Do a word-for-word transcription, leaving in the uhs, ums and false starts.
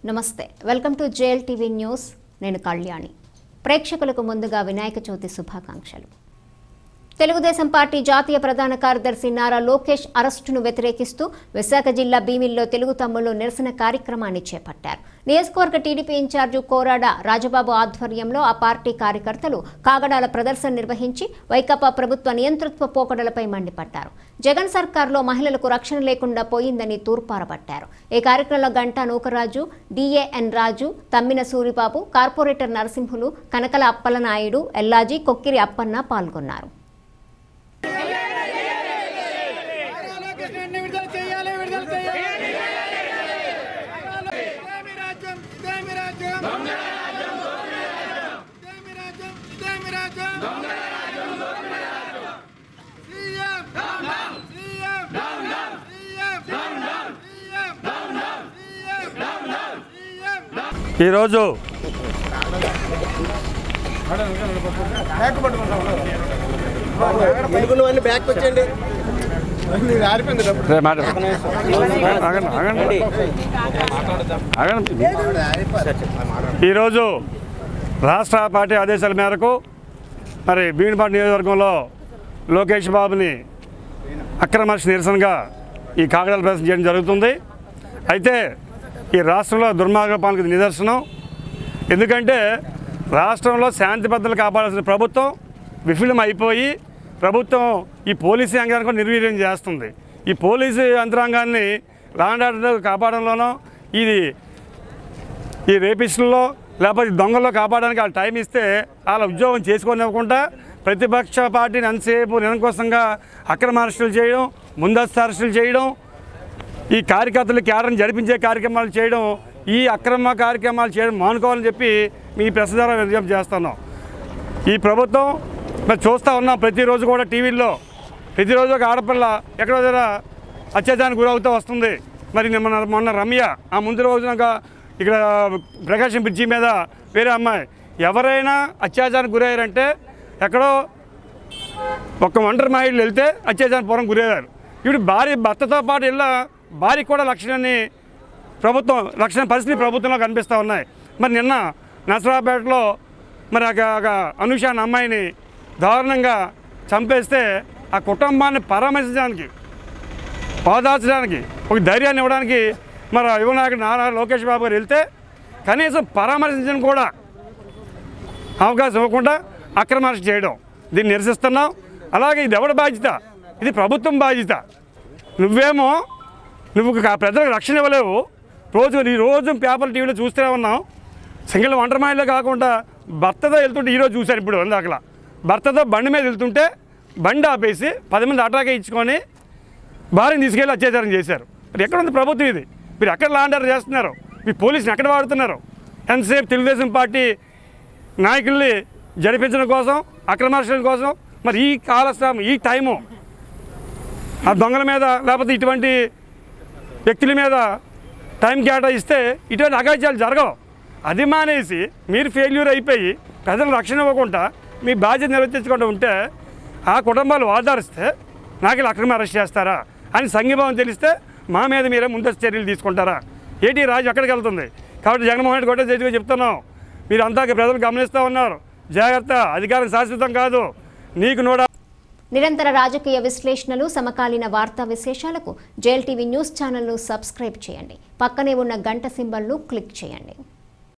నమస్తే welcome to JL TV news నేను కళ్యాణి ప్రేక్షకులకు ముందుగా వినాయక చవితి శుభాకాంక్షలు తెలుగుదేశం పార్టీ జాతీయ ప్రధాన కార్యదర్శి నారా లోకేష్ అరెస్టును వ్యతిరేకిస్తూ విశాఖ జిల్లా భీమిల్లో తెలుగు తమ్ముళ్లు నిరసన కార్యక్రమాన్ని చేపట్టారు నియోజకవర్గ టీడీపీ ఇన్ఛార్జి కోరాడ రాజబాబు ఆధ్వర్యంలో ఆ పార్టీ కార్యకర్తలు కాగడాల ప్రదర్శన నిర్వహించి వైకాపా ప్రభుత్వ నియంతృత్వ పోకడలపై మండిపడ్డారు జగన్ సర్కార్లో మహిళలకు రక్షణ లేకుండా పోయిందని తూర్పారబట్టారు ఈ కార్యక్రమంలో గంటా నూకరాజు డిఏఎన్ రాజు తమ్మిన సూరిబాబు కార్పొరేటర్ నరసింహులు కనకల అప్పలనాయుడు ఎల్లాజీ కొక్కిరి అప్పన్న పాల్గొన్నారు ఈరోజు ఈరోజు రాష్ట్ర పార్టీ ఆదేశాల మేరకు మరి భీమిపాడు నియోజకవర్గంలో లోకేష్ బాబుని అక్రమ నిరసనగా ఈ కాగడాల ప్రదర్శన చేయడం జరుగుతుంది. అయితే ఈ రాష్ట్రంలో దుర్మార్గ పాలనకు నిదర్శనం. ఎందుకంటే రాష్ట్రంలో శాంతి భద్రతలు కాపాడాల్సిన ప్రభుత్వం విఫలం అయిపోయి ప్రభుత్వం ఈ పోలీసు యంత్రాంగాన్ని కూడా నిర్వీర్యం చేస్తుంది. ఈ పోలీసు యంత్రాంగాన్ని లా అండ్ ఆర్డర్ కాపాడంలోనో ఇది ఈ రేపిస్టుల్లో లేకపోతే దొంగల్లో కాపాడడానికి వాళ్ళు టైం ఇస్తే వాళ్ళ ఉద్యోగం చేసుకోనివ్వకుండా ప్రతిపక్ష పార్టీని ఎంతసేపు నిరంకుశంగా అక్రమ అరెస్టులు చేయడం, ముందస్తు అరెస్టులు చేయడం, ఈ కార్యకర్తలు క్యాడర్ని జరిపించే కార్యక్రమాలు చేయడం, ఈ అక్రమ కార్యక్రమాలు చేయడం మానుకోవాలని చెప్పి మీ ప్రెస్ ద్వారా విజ్ఞప్తి చేస్తున్నాం. ఈ ప్రభుత్వం మరి చూస్తూ ఉన్నాం, ప్రతిరోజు కూడా టీవీల్లో ప్రతిరోజు ఒక ఆడపిల్ల ఎక్కడో దగ్గర అత్యాచారానికి గురవుతూ వస్తుంది. మరి మొన్న మొన్న రమ్య, ఆ ముందు రోజున ఇక్కడ ప్రకాశం బ్రిడ్జి మీద వేరే అమ్మాయి, ఎవరైనా అత్యాచారానికి గురయ్యారంటే ఎక్కడో ఒక ఒంటరి మహిళలు వెళ్తే అత్యాచారానికి పూర్వం గురయ్యారు. ఇప్పుడు భార్య భర్తతో పాటు వెళ్ళ భార్యకు కూడా రక్షణని ప్రభుత్వం రక్షణ పరిస్థితి ప్రభుత్వంలో కనిపిస్తూ ఉన్నాయి. మరి నిన్న నసరాపేటలో మరి ఒక అనూష అనే అమ్మాయిని దారుణంగా చంపేస్తే ఆ కుటుంబాన్ని పరామర్శించడానికి, ఓదార్చడానికి, ఒక ధైర్యాన్ని ఇవ్వడానికి మరి యువ నాయకుడు నారా లోకేష్ బాబు గారు వెళ్తే కనీసం పరామర్శించడం కూడా అవకాశం ఇవ్వకుండా అక్రమ అరెస్ట్ చేయడం, దీన్ని నిరసిస్తున్నాం. అలాగే ఇది ఎవరి బాధ్యత? ఇది ప్రభుత్వం బాధ్యత. నువ్వేమో నువ్వు ప్రజలకు రక్షణ ఇవ్వలేవు. రోజు ఈ రోజు పేపర్ టీవీలో చూస్తూనే ఉన్నాం. సింగిల్ ఒంటరి మహిళలో కాకుండా భర్తతో వెళ్తుంటే ఈరోజు చూశారు. ఇప్పుడు అందాకలా భర్తతో బండి మీద వెళ్తుంటే బండి ఆపేసి పది మంది అటాకే ఇచ్చుకొని భార్యను తీసుకెళ్ళి అత్యాచారం చేశారు. మరి ఎక్కడ ఉంది ప్రభుత్వం? ఇది మీరు ఎక్కడ లా అండ్ ఆర్డర్ చేస్తున్నారు? మీ పోలీసుని ఎక్కడ వాడుతున్నారు? ఎంతసేపు తెలుగుదేశం పార్టీ నాయకుల్ని జరిపించడం కోసం, అక్రమార్చడం కోసం. మరి ఈ కాలస్థానం, ఈ టైము ఆ దొంగల మీద లేకపోతే ఇటువంటి వ్యక్తుల మీద టైం కేటాయిస్తే ఇటువంటి అగాధ్యాలు జరగవు. అది మానేసి మీరు ఫెయిల్యూర్ అయిపోయి ప్రజలు రక్షణ ఇవ్వకుండా మీ బాధ్యత నిర్వర్తించకుండా ఉంటే ఆ కుటుంబాలు ఆధారిస్తే నాకు ఇలా అక్రమ అరెస్ట్ చేస్తారా అని సంఘీభావం తెలిస్తే మా మీద మీరే ముందస్తు చర్యలు తీసుకుంటారా? ఏటీ రాజు ఎక్కడికి వెళ్తుంది? కాబట్టి జగన్మోహన్ రెడ్డి కూడా చేతిగా చెప్తున్నాం, మీరు అంతా ప్రజలు గమనిస్తూ ఉన్నారు, జాగ్రత్త, అధికారం శాశ్వతం కాదు. నీకు నోడా నిరంతర రాజకీయ విశ్లేషణలు, సమకాలీన వార్తా విశేషాలకు జేఎల్ టీవీ న్యూస్ ఛానల్ను సబ్స్క్రైబ్ చేయండి. పక్కనే ఉన్న గంట సింబల్ను క్లిక్ చేయండి.